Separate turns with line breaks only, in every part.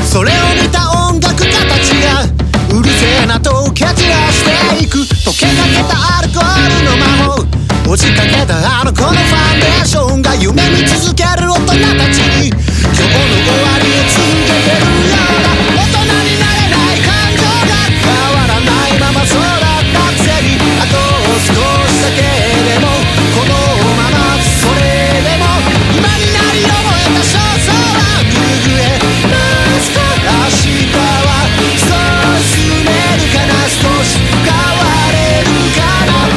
それを見た音楽家たちがうるせえなと蹴散らしていく。溶けかけたアルコールの魔法、落ちかけたあの子のファンデーションが夢見続ける大人たちに今日の終わりを告げてるようだ。大人になれない感情が変わらないままそうだったくせに、あと少しだけでもこのままそれでも今になり覚えた焦燥はグルグへマスコ。明日はそう進めるかな、少し変われるかな。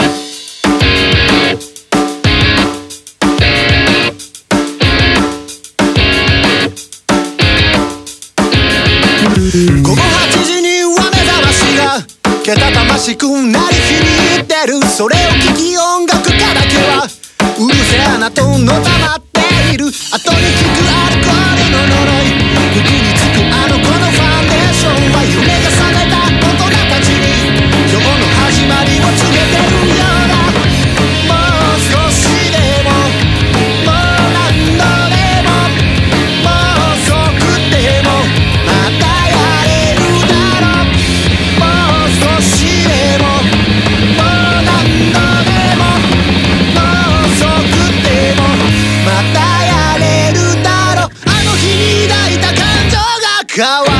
午後8時には目覚ましがけたたましく鳴り響いてる。それを聞き音楽家だけはうるせえなとのたまっている。後に聞くアルコールの呪い、服につくあの子のファンデーションは夢が覚めた大人たちに今日の始まりを告げてるようだ。もう少しでももう何度でももう遅くてもまたやれるだろう。もう少しでももう何度でももう遅くてもまたやれるだろう。あの日に抱いた感情が変わる